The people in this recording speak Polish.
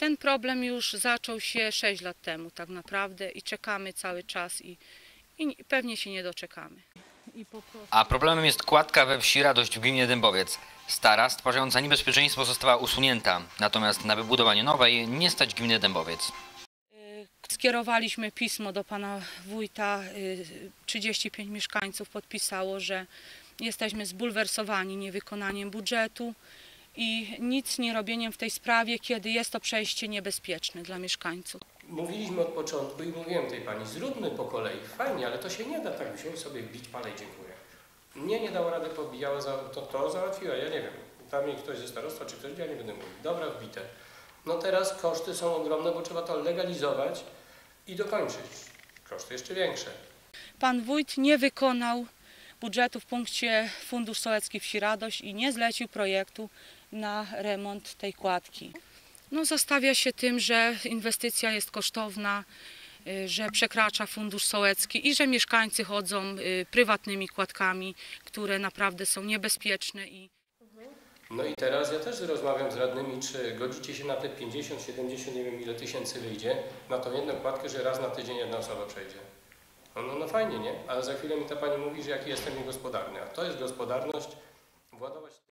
ten problem już zaczął się 6 lat temu tak naprawdę i czekamy cały czas i pewnie się nie doczekamy. A problemem jest kładka we wsi Radość w gminie Dębowiec. Stara, stwarzająca niebezpieczeństwo, została usunięta, natomiast na wybudowanie nowej nie stać gminy Dębowiec. Skierowaliśmy pismo do pana wójta, 35 mieszkańców podpisało, że jesteśmy zbulwersowani niewykonaniem budżetu i nic nie robieniem w tej sprawie, kiedy jest to przejście niebezpieczne dla mieszkańców. Mówiliśmy od początku i mówiłem tej pani, zróbmy po kolei, fajnie, ale to się nie da tak wziąć sobie, wbić palej, dziękuję. Mnie nie dało rady, pobijała, to załatwiła, ja nie wiem. Tam mi ktoś ze starostwa czy ktoś, ja nie będę mówił. Dobra, wbite. No teraz koszty są ogromne, bo trzeba to legalizować i dokończyć. Koszty jeszcze większe. Pan wójt nie wykonał budżetu w punkcie Fundusz Sołecki Wsi Radość i nie zlecił projektu na remont tej kładki. No, zastawia się tym, że inwestycja jest kosztowna, że przekracza fundusz sołecki i że mieszkańcy chodzą prywatnymi kładkami, które naprawdę są niebezpieczne. No i teraz ja też rozmawiam z radnymi, czy godzicie się na te 50, 70, nie wiem ile tysięcy wyjdzie, na tą jedną kładkę, że raz na tydzień jedna osoba przejdzie. No fajnie, nie? Ale za chwilę mi ta pani mówi, że jaki jestem niegospodarny. A to jest gospodarność, władować...